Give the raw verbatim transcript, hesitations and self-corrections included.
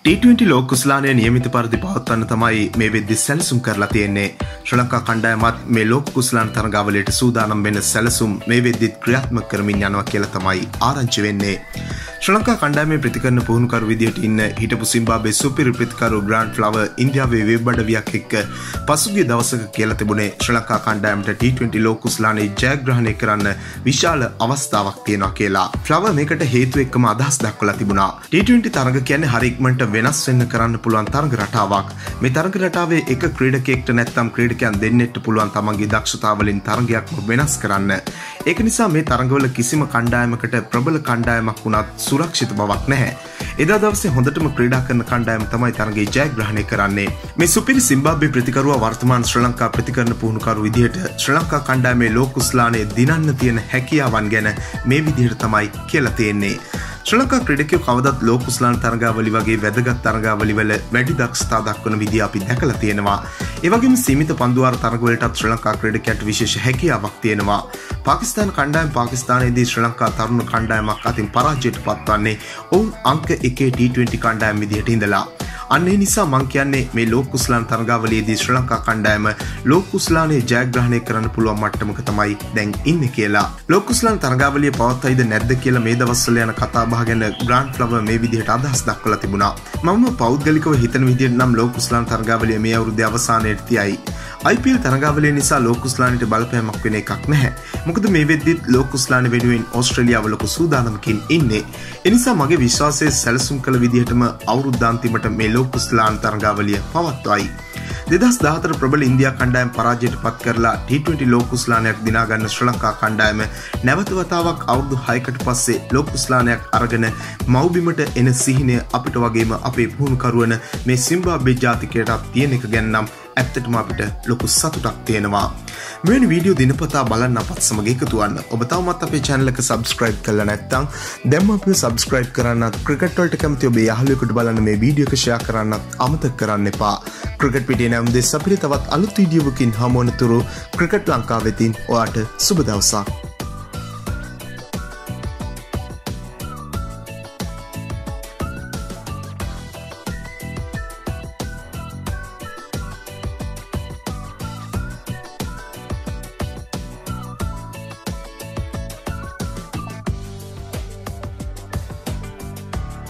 T twenty ලෝක කුසලානය නියමිත පරිදි පවත්වන්න තමයි මේ වෙද්දි සැලසුම් කරලා තියෙන්නේ. ශ්‍රී ලංකා කණ්ඩායමත් මේ ලෝක කුසලාන තරගාවලියට සූදානම් වෙන සැලසුම් මේ වෙද්දි ක්‍රියාත්මක කරමින් යනවා කියලා තමයි ආරංචි වෙන්නේ. ශ්‍රී ලංකා කණ්ඩායමේ ප්‍රතිකරණ පුහුණුකරු විදියට ඉන්න හිටපු සිම්බාබ්වේ සුපිරි ප්‍රතිකරු ග්‍රාන්ඩ් ෆ්ලවර් ඉන්දියාවේ වෙබ් අඩවියක් එක්ක පසුගිය දවසක කියලා තිබුණේ ශ්‍රී ලංකා කණ්ඩායමට टी ट्वेंटी ලෝක කුසලානයේ ජයග්‍රහණය කරන්න විශාල අවස්ථාවක් තියෙනවා කියලා. ෆ්ලවර් මේකට හේතු එක්කම අදහස් දක්වලා තිබුණා. टी ट्वेंटी තරග කියන්නේ හරි ඉක්මනට වෙනස් වෙන්න කරන්න පුළුවන් තරග රටාවක්. මේ තරග රටාවේ එක ක්‍රීඩකයෙක්ට නැත්නම් ක්‍රීඩකයන් දෙන්නෙක්ට පුළුවන් තමන්ගේ දක්ෂතාවලින් තරගයක්ම වෙනස් කරන්න. ඒක නිසා මේ තරගවල කිසිම කණ්ඩායමකට ප්‍රබල කණ්ඩායමක් වුණත් සුරක්ෂිත බවක් නැහැ. එදා දවසේ හොඳටම ක්‍රීඩා කරන කණ්ඩායම තමයි තරගයේ ජයග්‍රහණය කරන්නේ. මේ සුපිරි සිම්බාබ්වේ ප්‍රතිකරුවා වර්තමාන ශ්‍රී ලංකා ප්‍රතිකරණ පුහුණුකරු විදියට ශ්‍රී ලංකා කණ්ඩායමේ ලෝක කුසලානයේ දිනන්න තියෙන හැකියාවන් ගැන මේ විදිහට තමයි කියලා තියෙන්නේ. ශ්‍රී ලංකා ක්‍රීඩකයෝ කවදත් ලෝක කුසලාන තරගාවලි වගේ වැදගත් තරගාවලි වල වැඩි දක්ෂතා දක්වන විදිය අපි දැකලා තියෙනවා. ඒ වගේම සීමිත පන්දුවාර තරගවලටත් ශ්‍රී ලංකා ක්‍රීඩකයන්ට විශේෂ හැකියාවක් තියෙනවා. පාකිස්තාන කණ්ඩායම පාකිස්තානයේදී ශ්‍රී ලංකා තරුණ කණ්ඩායමක් අතින් පරාජයට පත්වන්නේ ඔවුන් අංක එකේ टी ट्वेंटी කණ්ඩායම විදියට ඉඳලා. අන්න ඒ නිසා මම කියන්නේ මේ ලෝක කුසලාන තරගාවලියේදී ශ්‍රී ලංකා කණ්ඩායම ලෝක කුසලානයේ ජයග්‍රහණය කරන්න පුළුවන් මට්ටමක තමයි දැන් ඉන්නේ කියලා. ලෝක කුසලාන තරගාවලිය පවත්වයිද නැද්ද කියලා මේ දවස්වල යන කතා බහ ගැන ග්‍රාන්ඩ් ෆ්ලවර් මේ විදිහට අදහස් දක්වලා තිබුණා. මම පෞද්ගලිකව හිතන විදිහට නම් ලෝක කුසලාන තරගාවලිය මේ අවුරුද්දේ අවසානයේට තියයි. आई पी एल තරගාවලිය නිසා ලෝක කුසලානයට බලපෑමක් වෙන එකක් නැහැ. මොකද මේ වෙද්දිත් ලෝක කුසලාන වෙනුවෙන් ඕස්ට්‍රේලියාව ලොකු සූදානමකින් ඉන්නේ. ඒ නිසා මගේ විශ්වාසය සැලසුම් කළ විදිහටම අවුරුද්දාන්තිමට මේ ලෝක කුසලාන තරගාවලිය පවත්වයි. දෙදහස් දහතර ප්‍රබල ඉන්දියා කණ්ඩායම පරාජයට පත් කරලා टी ट्वेंटी ලෝක කුසලානයක් දිනා ගන්න ශ්‍රී ලංකා කණ්ඩායම නැවත වතාවක් අවුරුදු හයකට පස්සේ ලෝක කුසලානයක් අරගෙන මව්බිමට එන සිහිනය අපිට වගේම අපේ පුහුණුකරුවන මේ සිම්බාබ්වේ ජාතිකයටත් තියෙන එක ගැන නම් ඇත්තටම අපිට ලොකු සතුටක් තියෙනවා. මෙවැනි වීඩියෝ දිනපතා බලන්න අපත් සමග එකතු වන්න. ඔබ තවමත් අපේ channel එක subscribe කරලා නැත්නම් දැන්ම අපිව subscribe කරන්නත් ක්‍රිකට් වලට කැමති ඔබේ යාළුවෙකුට බලන්න මේ වීඩියෝ එක share කරන්නත් අමතක කරන්න එපා. ක්‍රිකට් පිටියේ නම් දෙස් අපිට තවත් අලුත් වීඩියෝවකින් හමු වන තුරු ක්‍රිකට් ලංකාව වෙතින් ඔයාට සුබ දවසක්.